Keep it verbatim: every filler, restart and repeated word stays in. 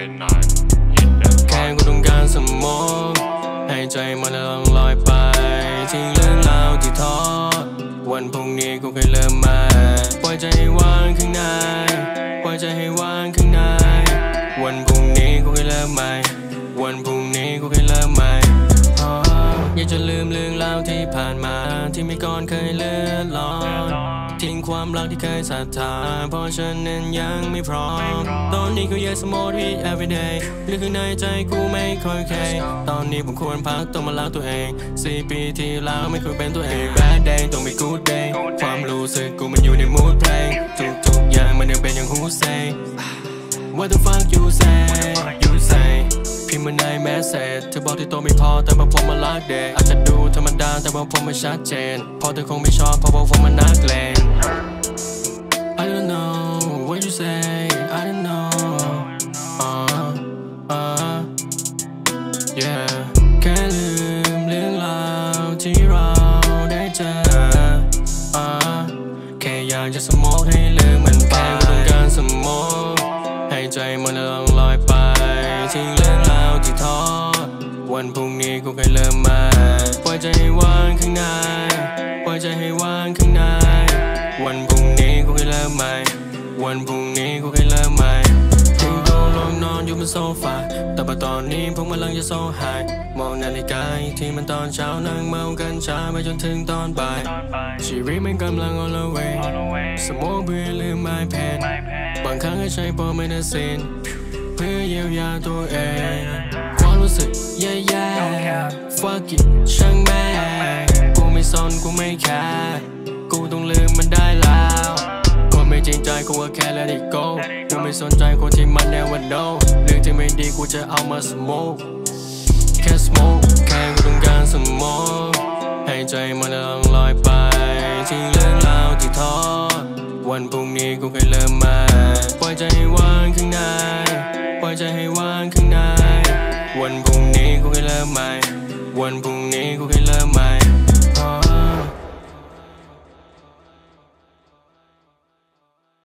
แค่กูต้องการสมองให้ใจมันลองลอยไปทิ้งเรื่องราวที่ท้อวันพรุ่งนี้กูเคยเริ่มมาปล่อยใจให้ว่างข้างในปล่อยใจให้ว่างข้างในวันพรุ่งนี้กูเคยเริ่มใหม่วันพรุ่งนี้กูเคยเริ่มใหม่อยากจะลืมเรื่องราวที่ผ่านมาที่ไม่ก่อนเคยเลื่อนลอยทิ้งความรักที่เคยศรัทธาเพราะฉันนั้นยังไม่พร้อมตอนนี้กูอยากสมองที่ everyday หรือคือในใจกูไม่ค่อยเคยตอนนี้ผมควรพักต้องมารักตัวเองสี่ปีที่แล้วไม่เคยเป็นตัวเอง bad day ต้องมี good day ความรู้สึกกูมันอยู่ใน mood เพลงทุกๆอย่างมันยังเป็นอย่าง who say what the fuck you say you sayพิมพ์มาในแมสเซจเธอบอกที่ตัวไม่พอแต่ว่าผมมาลักเดย์อาจจะดูธรรมดาแต่ว่าผมไม่ชัดเจนพอเธอคงไม่ชอบเพราะว่าผมมันนักเลง I don't know what you say I don't know uh uh yeah แค่ลืมเรื่องราวที่เราได้เจอ uh แค่อยากจะสมองให้ลืมมันไปแค่ต้องการสมองให้ใจมันลองลอยไปทิ้งเรื่องราวที่ท้อวันพรุ่งนี้กูเคยเริ่มมาปล่อยใจให้ว่างข้างในปล่อยใจให้ว่างข้างในวันพรุ่งนี้กูเคยเริ่มใหม่วันพรุ่งนี้กูเคยเริ่มใหม่ถึงโดนลงนอนอยู่บนโซฟาแต่พอตอนนี้พวกมันลังจะโซหายมองนาฬิกาที่มันตอนเช้านั่งเมากันช้าไปจนถึงตอนบ่ายชีวิตมันกำลัง all the way สมองเบื่อลืม my pain บางครั้งให้ใช้โปรเมนาซินเพื่อเยียวยาตัวเองความรู้สึกแย่ๆ fuck it ช่างแม่กูไม่สนกูไม่แคร์กูต้องลืมมันได้แล้วคนไม่จริงใจกูก็แค่ let it go กูไม่สนใจคนที่มัน never know เรื่องที่ไม่ดีกูจะเอามา smoke แค่ smoke แค่กูต้องการสมองให้ใจมันลองลอยไปทิ้งเรื่องราวที่ท้อวันพรุ่งนี้กูเคยเริ่มมาปล่อยใจให้ว่างข้างในปล่อยใจให้ว่างข้างในวันพรุ่งนี้กูเคยเริ่มใหม่วันพรุ่งนี้กูเคยเริ่มใหม่